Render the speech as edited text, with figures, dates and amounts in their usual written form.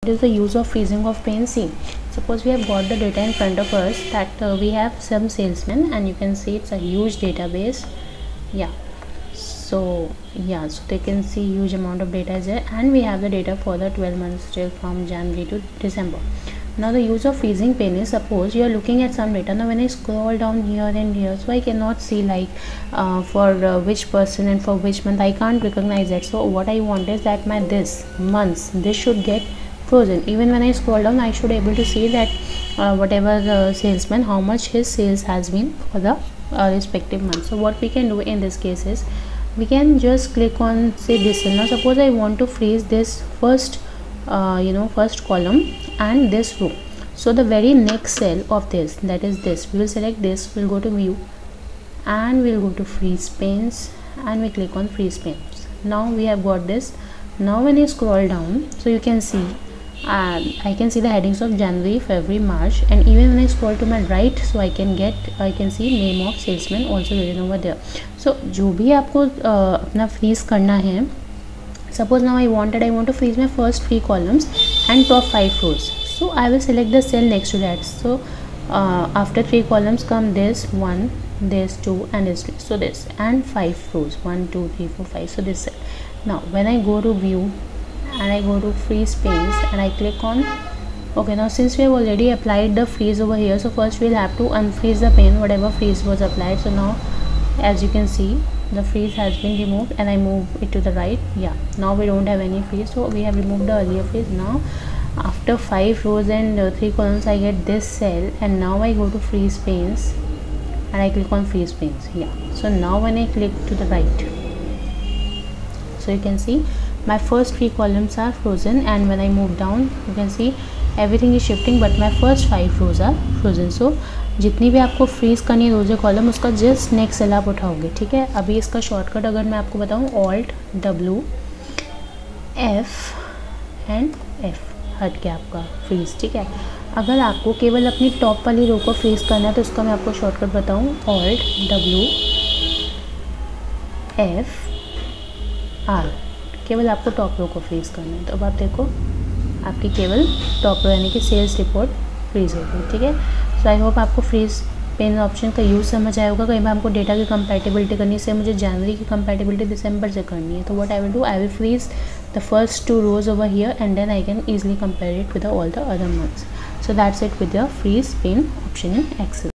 What is the use of freezing of panes? See, suppose we have got the data in front of us that we have some salesmen, and you can see it's a huge database. So they can see huge amount of data is there, and we have the data for the 12 months still from January to December. Now the use of freezing pane is, suppose you are looking at some data. Now when I scroll down here and here, so I cannot see like for which person and for which month, I can't recognize that. So what I want is that my this months, this should get frozen. Even when I scroll down, I should able to see that whatever the salesman, how much his sales has been for the respective month. So what we can do in this case is, we can just click on say this cell. Now suppose I want to freeze this first first column and this row. So the very next cell of this, that is this, we will select this, we'll go to view and we'll go to freeze panes, and we click on freeze panes. Now we have got this. Now when you scroll down, so you can see I can see the headings of January, February, March, and even when I scroll to my right, so I can see name of salesman also written over there. So जो भी आपको अपना freeze करना है, suppose now I want to freeze my first 3 columns and top 5 rows. So I will select the cell next to that. So after 3 columns come this 1, this 2, and this 3. So this, and 5 rows, 1 2 3 4 5. So this cell. Now when I go to view and I go to freeze panes and I click on okay. Now since we have already applied the freeze over here, so first we'll have to unfreeze the pane, whatever freeze was applied. So now as you can see, the freeze has been removed, and I move it to the right. Now we don't have any freeze, so we have removed the earlier freeze. Now after 5 rows and 3 columns, I get this cell, and now I go to freeze panes and I click on freeze panes. So now when I click to the right, so you can see my first 3 columns are frozen, and when I move down, you can see everything is shifting, but my first 5 rows are frozen. So जितनी भी आपको freeze करनी है rows column, उसका just next cell आप उठाओगे, ठीक है। अभी इसका शॉर्टकट अगर मैं आपको बताऊँ, Alt W F and F हट के आपका फ्रीज़, ठीक है। अगर आपको केवल अपनी टॉप वाली रो को फ्रीज़ करना है, तो उसका मैं आपको शॉर्टकट बताऊँ, Alt W F R, केवल आपको टॉप रो को फ्रीज़ करना है। तो अब आप देखो, आपकी केवल टॉप रो यानी कि सेल्स रिपोर्ट फ्रीज़ हो गई, ठीक है। सो आई होप आपको फ्रीज पेन ऑप्शन का यूज़ समझ आया होगा। कहीं बार हमको डेटा की कंपैटिबिलिटी करनी है, मुझे जनवरी की कंपैटिबिलिटी दिसंबर से करनी है, तो what I will do, I will freeze the first 2 rows over here, and then I can easily compare it with all the other months. So that's it with the freeze pane option in Excel.